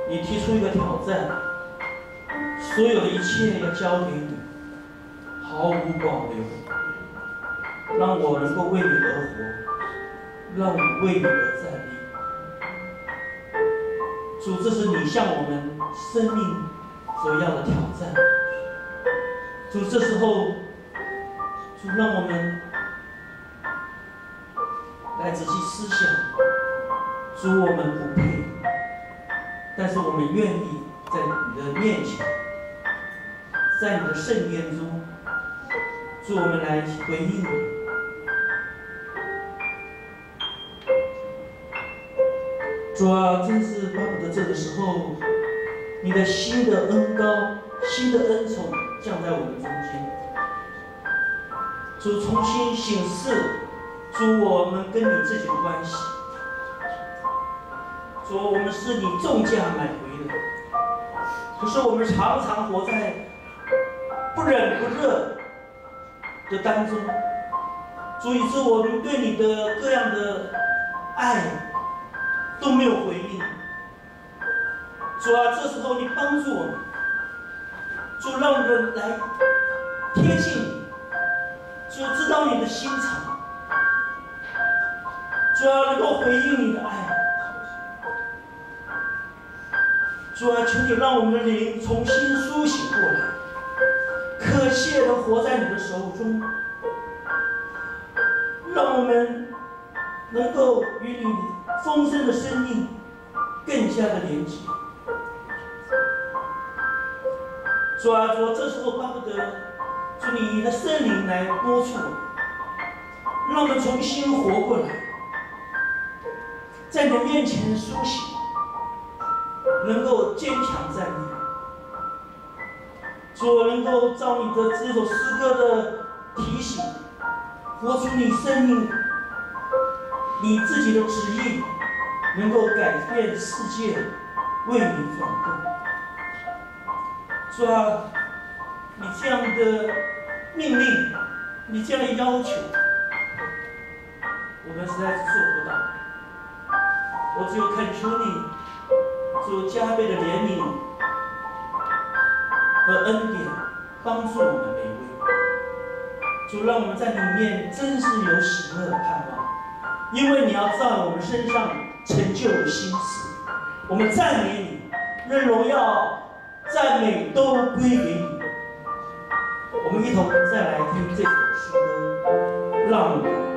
你提出一个挑战，所有的一切要交给你，毫无保留，让我能够为你而活，让我为你而站立。主，这是你向我们生命所要的挑战。主，这时候，主让我们来仔细思想。主，我们不配，但是我们愿意在你的面前，在你的圣殿中，主，我们来回应你。主啊，真是巴不得这个时候，你的新的恩膏、新的恩宠降在我们中间。主，重新审视，主，我们跟你自己的关系。主，我们是你重价买回的，可是我们常常活在不冷不热的当中。主，以致我们对你的各样的爱都没有回应。主啊，这时候你帮助我们，主，让我们来贴近你，主，知道你的心肠，主啊，能够回应你的爱。主啊，求你让我们的灵重新苏醒过来，可切地活在你的手中，让我们能够与你丰盛的生命更加的连结。主啊，主，这时候巴不得主你的圣灵来摸触我们，让我们重新活过来，在你的面前苏醒，能够坚强站立。主，能够照你的这首诗歌的提醒，活出你生命你自己的旨意，能够改变世界，为你转动。主啊，你这样的命令，你这样的要求，我们实在是做不到。我只有恳求你，主加倍的怜悯和恩典，帮助我们每一位。主，让我们在里面真是有喜乐盼望，因为你要在我们身上成就心事。我们赞美你，愿荣耀、赞美都归给你。我们一同再来听这首诗歌，让我们